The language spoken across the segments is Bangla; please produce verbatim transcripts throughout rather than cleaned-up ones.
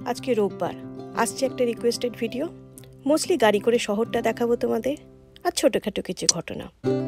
আজকে রোববার আসছে একটা রিকোয়েস্টেড ভিডিও, মোস্টলি গাড়ি করে শহরটা দেখাবো তোমাদের আর ছোটোখাটো কিছু ঘটনা।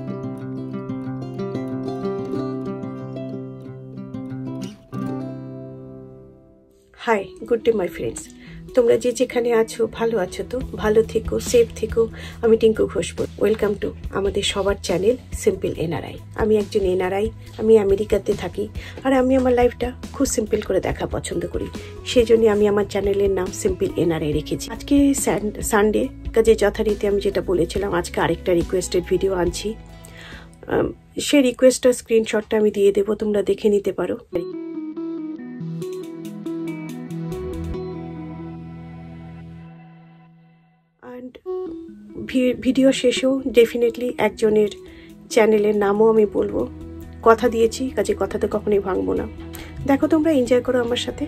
Hi, good day my friends. তোমরা যে যেখানে আছো ভালো আছো তো? ভালো থেকো, সেফ থেকো। আমি টিঙ্কু ঘোষ। ওয়েলকাম টু আমাদের সবার চ্যানেল সিম্পল এনআরআই। আমি একজন এনআরআই, আমি আমেরিকাতে থাকি আর আমি আমার লাইফটা খুব সিম্পল করে দেখা পছন্দ করি। সেই জন্য আমি আমার চ্যানেলের নাম সিম্পল এনআরআই রেখেছি। আজকে সানডে, কাজে যথারীতি আমি যেটা বলেছিলাম আজকে আরেকটা রিকোয়েস্টেড ভিডিও আনছি। সেই রিকোয়েস্টটার স্ক্রিনশটটা আমি দিয়ে দেবো, তোমরা দেখে নিতে পারো। অ্যান্ড ভিডিও শেষেও ডেফিনেটলি একজনের চ্যানেলের নামও আমি বলবো। কথা দিয়েছি, কাজে কথাতে কখনোই ভাঙবো না। দেখো, তোমরা এনজয় করো আমার সাথে।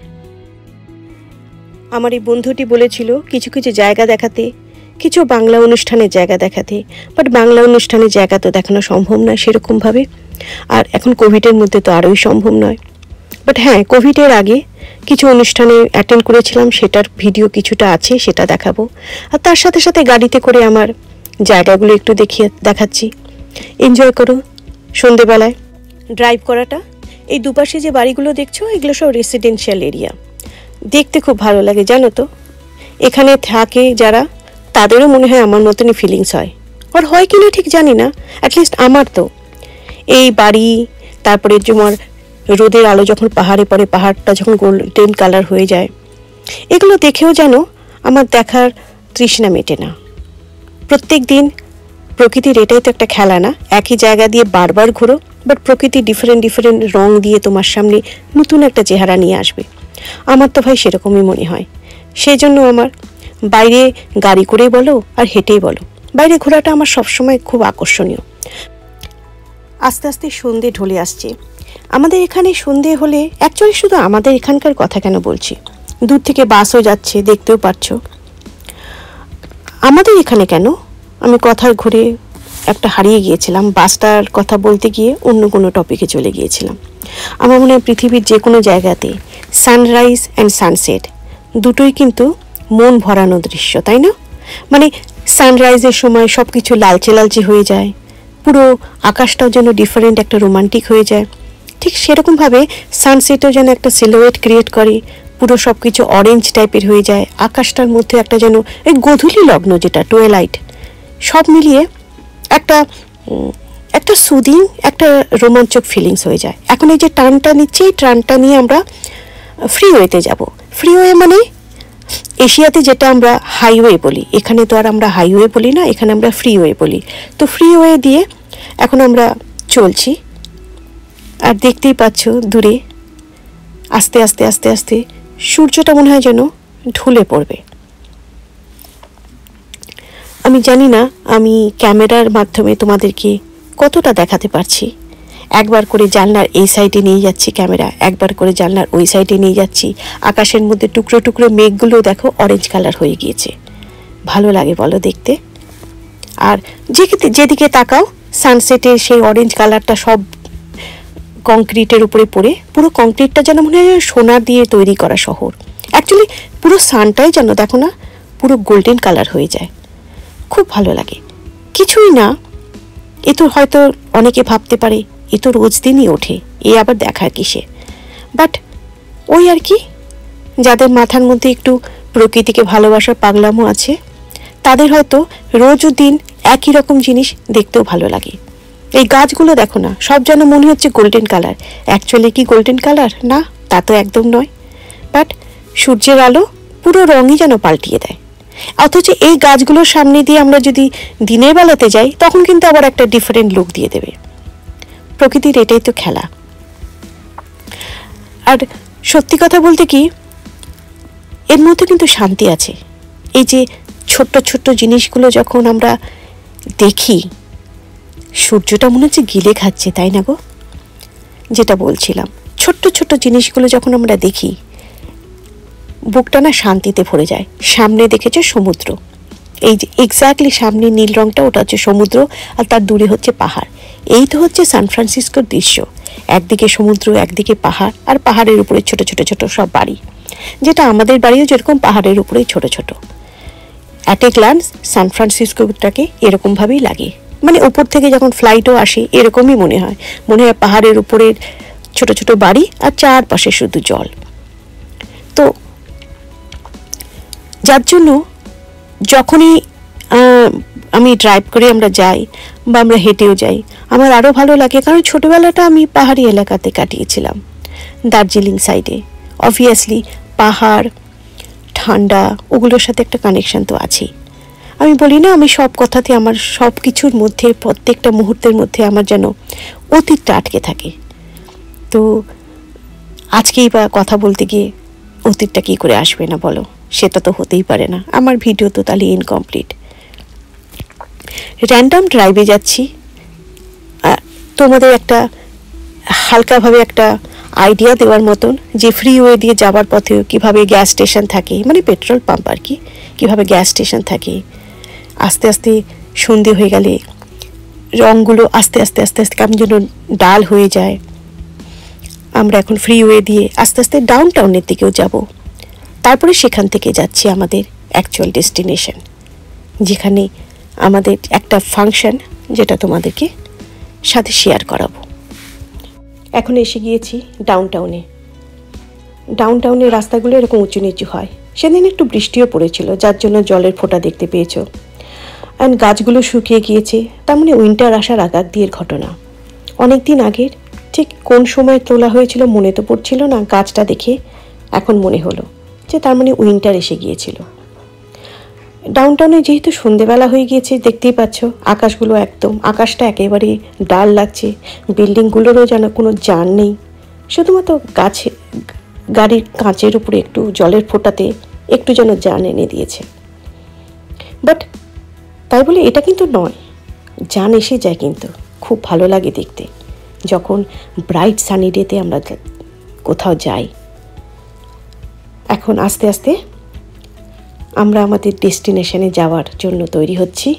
আমার এই বন্ধুটি বলেছিল কিছু কিছু জায়গা দেখাতে, কিছু বাংলা অনুষ্ঠানের জায়গা দেখাতে, বাট বাংলা অনুষ্ঠানের জায়গা তো দেখানো সম্ভব নয় সেরকমভাবে, আর এখন কোভিডের মধ্যে তো আরোই সম্ভব নয়। বাট হ্যাঁ, কোভিডের আগে কিছু অনুষ্ঠানে অ্যাটেন্ড করেছিলাম, সেটার ভিডিও কিছুটা আছে, সেটা দেখাবো। আর তার সাথে সাথে গাড়িতে করে আমার জায়গাগুলো একটু দেখিয়ে দেখাচ্ছি। এনজয় করো সন্ধেবেলায় ড্রাইভ করাটা। এই দুপাশে যে বাড়িগুলো দেখছো, এগুলো সব রেসিডেন্সিয়াল এরিয়া। দেখতে খুব ভালো লাগে, জানো তো। এখানে থাকে যারা, তাদেরও মনে হয় আমার মতনই ফিলিংস হয়, আর হয় কিনা ঠিক জানি না, অ্যাটলিস্ট আমার তো। এই বাড়ি, তারপরে তোমার রোদের আলো যখন পাহাড়ে পড়ে, পাহাড়টা যখন গোল্ডেন কালার হয়ে যায়, এগুলো দেখেও যেন আমার দেখার তৃষ্ণা মেটে না। প্রত্যেক দিন প্রকৃতির এটাই তো একটা খেলা না, একই জায়গা দিয়ে বারবার ঘোরো, বাট প্রকৃতি ডিফারেন্ট ডিফারেন্ট রং দিয়ে তোমার সামনে নতুন একটা চেহারা নিয়ে আসবে। আমার তো ভাই সেরকমই মনে হয়। সেই জন্য আমার বাইরে গাড়ি করেই বলো আর হেঁটেই বলো, বাইরে ঘোরাটা আমার সবসময় খুব আকর্ষণীয়। আস্তে আস্তে সন্ধে ঢলে আসছে আমাদের এখানে। সন্ধে হলে অ্যাকচুয়ালি শুধু আমাদের এখানকার কথা কেন বলছি, দূর থেকে বাসও যাচ্ছে, দেখতেও পাচ্ছ। আমাদের এখানে কেন, আমি কথার ঘুরে একটা হারিয়ে গিয়েছিলাম, বাসটার কথা বলতে গিয়ে অন্য কোনো টপিকে চলে গিয়েছিলাম। আমার মনে হয় পৃথিবীর যে কোনো জায়গাতে সানরাইজ অ্যান্ড সানসেট দুটোই কিন্তু মন ভরানো দৃশ্য, তাই না? মানে সানরাইজের সময় সব কিছু লালচে লালচে হয়ে যায়, পুরো আকাশটাও যেন ডিফারেন্ট একটা রোমান্টিক হয়ে যায়। ঠিক সেরকমভাবে সানসেটও যেন একটা সিলোয়েট ক্রিয়েট করে, পুরো সব কিছু অরেঞ্জ টাইপের হয়ে যায়। আকাশটার মধ্যে একটা যেন এই গোধূলি লগ্ন, যেটা টুয়েলাইট, সব মিলিয়ে একটা একটা সুদিং, একটা রোমাঞ্চক ফিলিংস হয়ে যায়। এখন এই যে টার্নটা নিচ্ছে, এই টার্নটা নিয়ে আমরা ফ্রিওয়েতে যাব। ফ্রিওয়ে মানে এশিয়াতে যেটা আমরা হাইওয়ে বলি, এখানে তো আর আমরা হাইওয়ে বলি না, এখানে আমরা ফ্রিওয়ে বলি। তো ফ্রিওয়ে দিয়ে এখন আমরা চলছি, আর দেখতেই পাচ্ছ দূরে আস্তে আস্তে আস্তে আস্তে সূর্যটা মনে হয় যেন ঢলে পড়বে। আমি জানি না আমি ক্যামেরার মাধ্যমে তোমাদেরকে কতটা দেখাতে পারছি। একবার করে জানলার এই সাইডে নিয়ে যাচ্ছি ক্যামেরা, একবার করে জানলার ওই সাইডে নিয়ে যাচ্ছি। আকাশের মধ্যে টুকরো টুকরো মেঘগুলো দেখো অরেঞ্জ কালার হয়ে গিয়েছে। ভালো লাগে বলো দেখতে? আর যেদিকে তাকাও সানসেটের সেই অরেঞ্জ কালারটা সব কংক্রিটের উপরে পড়ে, পুরো কংক্রিটটা যেন মনে হয় সোনার দিয়ে তৈরি করা শহর। অ্যাকচুয়ালি পুরো সানটাই যেন দেখো না পুরো গোল্ডেন কালার হয়ে যায়। খুব ভালো লাগে। কিছুই না, এ তো হয়তো অনেকে ভাবতে পারে এ তো রোজ দিনই ওঠে, এ আবার দেখার কিসে। বাট ওই আর কি, যাদের মাথার মধ্যে একটু প্রকৃতিকে ভালোবাসার পাগলামো আছে, তাদের হয়তো রোজও দিন একই রকম জিনিস দেখতেও ভালো লাগে। এই গাছগুলো দেখো না, সব যেন মনে হচ্ছে গোল্ডেন কালার। অ্যাকচুয়ালি কি গোল্ডেন কালার? না, তা তো একদম নয়। বাট সূর্যের আলো পুরো রঙই যেন পাল্টিয়ে দেয়। অথচ এই গাছগুলোর সামনে দিয়ে আমরা যদি দিনের বেলাতে যাই, তখন কিন্তু আবার একটা ডিফারেন্ট লুক দিয়ে দেবে। প্রকৃতির এটাই তো খেলা। আর সত্যি কথা বলতে কি, এর মধ্যে কিন্তু শান্তি আছে। এই যে ছোট্ট ছোট্ট জিনিসগুলো যখন আমরা দেখি, সূর্যটা মনে হচ্ছে গিলে খাচ্ছে, তাই না গো? যেটা বলছিলাম, ছোট্ট ছোট্ট জিনিসগুলো যখন আমরা দেখি, বুকটা না শান্তিতে ভরে যায়। সামনে দেখেছো সমুদ্র, এই যে এক্স্যাক্টলি সামনে নীল রংটা, ওটা হচ্ছে সমুদ্র, আর তার দূরে হচ্ছে পাহাড়। এই তো হচ্ছে সান ফ্রান্সিসকোর দৃশ্য। একদিকে সমুদ্র, একদিকে পাহাড়, আর পাহাড়ের উপরে ছোট ছোট ছোট সব বাড়ি। যেটা আমাদের বাড়িও যেরকম পাহাড়ের উপরেই ছোট ছোট। অ্যাট এ গ্লান্স সান ফ্রান্সিসকোটাকে এরকমভাবেই লাগে, মানে উপর থেকে যখন ফ্লাইটও আসে এরকমই মনে হয়, মনে হয় পাহাড়ের উপরের ছোট ছোট বাড়ি আর চারপাশে শুধু জল। তো যার জন্য যখনই আমি ড্রাইভ করে আমরা যাই বা আমরা হেঁটেও যাই, আমার আরও ভালো লাগে, কারণ ছোটোবেলাটা আমি পাহাড়ি এলাকাতে কাটিয়েছিলাম, দার্জিলিং সাইডে। অবভিয়াসলি পাহাড়, ঠান্ডা, ওগুলোর সাথে একটা কানেকশান তো আছেই। আমি বলি না, আমি সব কথাতে, আমার সব কিছুর মধ্যে, প্রত্যেকটা মুহূর্তের মধ্যে আমার যেন অতীতটা আটকে থাকে। তো আজকেই বা কথা বলতে গিয়ে অতীতটা কী করে আসবে না বলো? সেটা তো হতেই পারে না, আমার ভিডিও তো তাহলে ইনকমপ্লিট। র্যান্ডম ড্রাইভে যাচ্ছি, তোমাদের একটা হালকাভাবে একটা আইডিয়া দেওয়ার মতন যে ফ্রিওয়ে দিয়ে যাওয়ার পথেও কীভাবে গ্যাস স্টেশন থাকে, মানে পেট্রোল পাম্প আর কি, কীভাবে গ্যাস স্টেশন থাকে। আস্তে আস্তে সন্ধে হয়ে গেলে রঙগুলো আস্তে আস্তে আস্তে আস্তে কেমন যেন ডাল হয়ে যায়। আমরা এখন ফ্রিওয়ে দিয়ে আস্তে আস্তে ডাউন টাউনের দিকেও যাব, তারপরে সেখান থেকে যাচ্ছি আমাদের অ্যাকচুয়াল ডেস্টিনেশন, যেখানে আমাদের একটা ফাংশন, যেটা তোমাদেরকে সাথে শেয়ার করাবো। এখন এসে গিয়েছি ডাউন টাউনে। ডাউন টাউনের রাস্তাগুলো এরকম উঁচু নিচু হয়। সেদিন একটু বৃষ্টিও পড়েছিল, যার জন্য জলের ফোঁটা দেখতে পেয়েছো। অ্যান্ড গাছগুলো শুকিয়ে গিয়েছে, তার মানে উইন্টার আসার আগাগ দিয়ের ঘটনা। অনেক দিন আগের, ঠিক কোন সময় তোলা হয়েছিল মনে তো পড়ছিল না, গাছটা দেখে এখন মনে হলো যে তার মানে উইন্টার এসে গিয়েছিল। ডাউন টাউনে যেহেতু সন্ধেবেলা হয়ে গিয়েছে, দেখতেই পাচ্ছ আকাশগুলো একদম, আকাশটা একেবারে ডাল লাগছে, বিল্ডিংগুলোরও যেন কোনো জান নেই, শুধুমাত্র গাছে, গাড়ির কাঁচের উপরে একটু জলের ফোঁটাতে একটু যেন জান এনে দিয়েছে। বাট তাই বলে এটা কিন্তু নয়, জান এসে যায়, কিন্তু খুব ভালো লাগে দেখতে যখন ব্রাইট সানি ডেতে আমরা কোথাও যাই। এখন আস্তে আস্তে আমরা আমাদের ডেস্টিনেশনে যাওয়ার জন্য তৈরি হচ্ছি।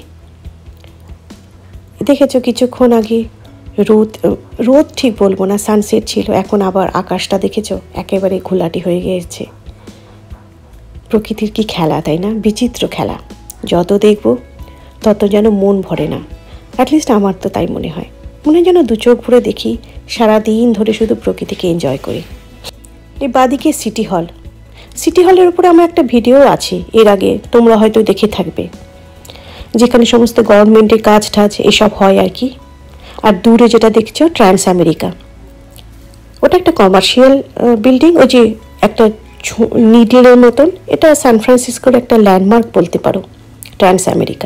দেখেছো কিছুক্ষণ আগে রোদ, রোদ ঠিক বলবো না, সানসেট ছিল, এখন আবার আকাশটা দেখেছো একেবারে ঘোলাটে হয়ে গিয়েছে। প্রকৃতির কি খেলা, তাই না? বিচিত্র খেলা, যত দেখব তত যেন মন ভরে না। অ্যাটলিস্ট আমার তো তাই মনে হয়, মনে যেন দু চোখ ভরে দেখি, সারাদিন ধরে শুধু প্রকৃতিকে এনজয় করি। এই বাদিকে সিটি হল, সিটি হলের উপরে আমার একটা ভিডিও আছে এর আগে, তোমরা হয়তো দেখে থাকবে, যেখানে সমস্ত গভর্নমেন্টের কাজ টাজ এসব হয় আর কি। আর দূরে যেটা দেখছো ট্রান্স আমেরিকা, ওটা একটা কমার্শিয়াল বিল্ডিং, ওই যে একটা নিডলের মতন, এটা সান ফ্রান্সিসকোর একটা ল্যান্ডমার্ক বলতে পারো, ট্রান্স আমেরিকা।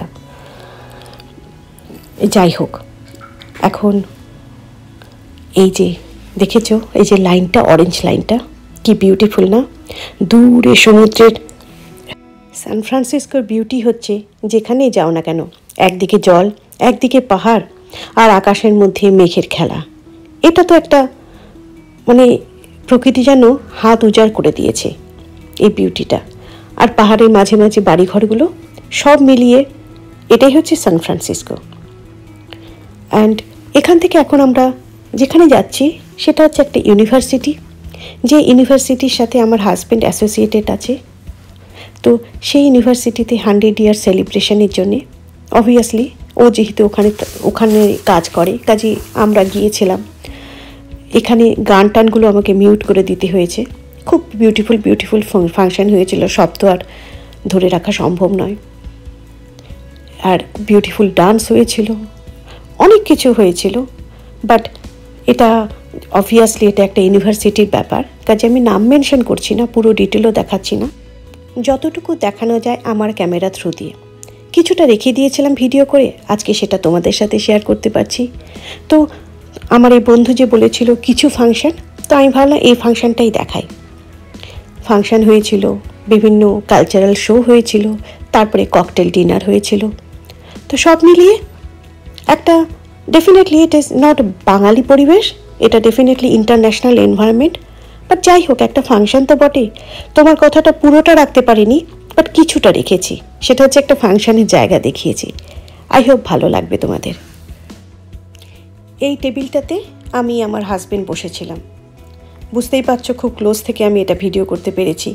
যাই হোক, এখন এই যে দেখেছো এই যে লাইনটা, অরেঞ্জ লাইনটা, কি বিউটিফুল না? দূরে সমুদ্রের, সান ফ্রান্সিসকোর বিউটি হচ্ছে যেখানেই যাও না কেন, একদিকে জল, একদিকে পাহাড়, আর আকাশের মধ্যে মেঘের খেলা। এটা তো একটা মানে প্রকৃতি যেন হাত উজাড় করে দিয়েছে এই বিউটিটা। আর পাহাড়ের মাঝে মাঝে বাড়িঘরগুলো, সব মিলিয়ে এটাই হচ্ছে সান ফ্রান্সিসকো। অ্যান্ড এখান থেকে এখন আমরা যেখানে যাচ্ছি সেটা হচ্ছে একটা ইউনিভার্সিটি, যে ইউনিভার্সিটির সাথে আমার হাজব্যান্ড অ্যাসোসিয়েটেড আছে। তো সেই ইউনিভার্সিটিতে হান্ড্রেড ইয়ার সেলিব্রেশনের জন্যে অবভিয়াসলি ও যেহেতু ওখানে ওখানে কাজ করে, কাজে আমরা গিয়েছিলাম। এখানে গান টানগুলো আমাকে মিউট করে দিতে হয়েছে। খুব বিউটিফুল বিউটিফুল ফাংশন হয়েছিল, সব তো আর ধরে রাখা সম্ভব নয়। আর বিউটিফুল ডান্স হয়েছিল, অনেক কিছু হয়েছিল। বাট এটা অবভিয়াসলি এটা একটা ইউনিভার্সিটির ব্যাপার, কাজে আমি নাম মেনশন করছি না, পুরো ডিটেলও দেখাচ্ছি না, যতটুকু দেখানো যায় আমার ক্যামেরা থ্রু দিয়ে। কিছুটা রেখে দিয়েছিলাম ভিডিও করে, আজকে সেটা তোমাদের সাথে শেয়ার করতে পারছি। তো আমার এই বন্ধু যে বলেছিল কিছু ফাংশন, তো আমি ভাবলাম এই ফাংশনটাই দেখাই। ফাংশন হয়েছিল, বিভিন্ন কালচারাল শো হয়েছিল, তারপরে ককটেল ডিনার হয়েছিল। তো সব মিলিয়ে একটা definitely it is not Bengali পরিবেশ, এটা ডেফিনেটলি ইন্টারন্যাশনাল এনভায়রনমেন্ট। বাট যাই হোক, একটা ফাংশন তো বটে। তোমার কথাটা পুরোটা রাখতে পারিনি, বাট কিছুটা রেখেছি, সেটা হচ্ছে একটা ফাংশনের জায়গা দেখিয়েছি। আই হোপ ভালো লাগবে তোমাদের। এই টেবিলটাতে আমি আমার হাজব্যান্ড বসেছিলাম, বুঝতেই পারছো খুব ক্লোজ থেকে আমি এটা ভিডিও করতে পেরেছি।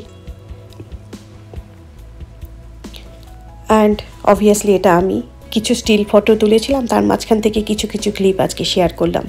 অ্যান্ড অবভিয়াসলি এটা আমি কিছু স্টিল ফটো তুলেছিলাম, তার মাঝখান থেকে কিছু কিছু ক্লিপ আজকে শেয়ার করলাম।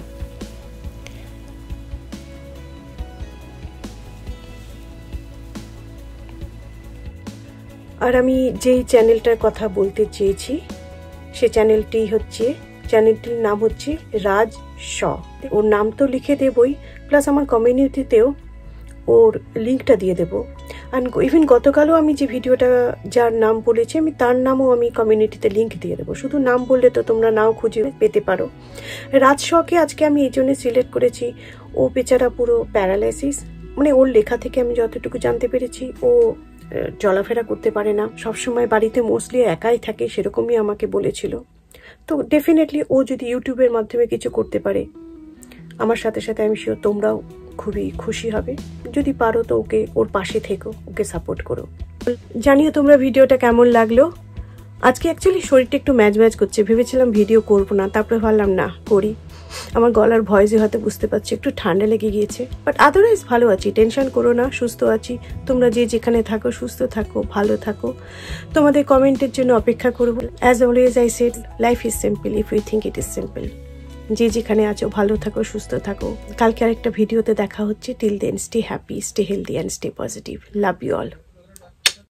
আর আমি যেই চ্যানেলটার কথা বলতে চেয়েছি সে চ্যানেলটি হচ্ছে, চ্যানেলটির নাম হচ্ছে রাজ শ। ওর নাম তো লিখে দেবই, প্লাস আমার কমিউনিটিতেও ওর লিঙ্কটা দিয়ে দেবো। অ্যান্ড ইভেন গতকালও আমি যে ভিডিওটা যার নাম বলেছি আমি তার নামও আমি কমিউনিটিতে লিঙ্ক দিয়ে দেবো। শুধু নাম বললে তো তোমরা নাও খুঁজে পেতে পারো। রাজ শকে আজকে আমি এই জন্য সিলেক্ট করেছি, ও বেচারা পুরো প্যারালাইসিস, মানে ওর লেখা থেকে আমি যতটুকু জানতে পেরেছি ও চলাফেরা করতে পারে না, সবসময় বাড়িতে মোস্টলি একাই থাকে, সেরকমই আমাকে বলেছিল। তো ডেফিনেটলি ও যদি ইউটিউবের মাধ্যমে কিছু করতে পারে আমার সাথে সাথে আমি শিওর তোমরাও খুবই খুশি হবে। যদি পারো তো ওকে ওর পাশে থেকো, ওকে সাপোর্ট করো। জানিও তোমরা ভিডিওটা কেমন লাগলো। আজকে অ্যাকচুয়ালি শরীরটা একটু ম্যাচ ম্যাচ করছে, ভেবেছিলাম ভিডিও করবো না, তারপরে ভাবলাম না করি। আমার গলার ভয়েসে হয়তো বুঝতে পারছি একটু ঠান্ডা লেগে গিয়েছে, বাট আদারওয়াইজ ভালো আছি, টেনশন করো না, সুস্থ আছি। তোমরা যে যেখানে থাকো সুস্থ থাকো, ভালো থাকো, তোমাদের কমেন্টের জন্য অপেক্ষা করবো। As always I said, life is simple if you think it is simple. যে যেখানে আছো ভালো থাকো, সুস্থ থাকো। কালকে আরেকটা ভিডিওতে দেখা হচ্ছে। Till then stay happy, stay healthy and stay positive. Love you all.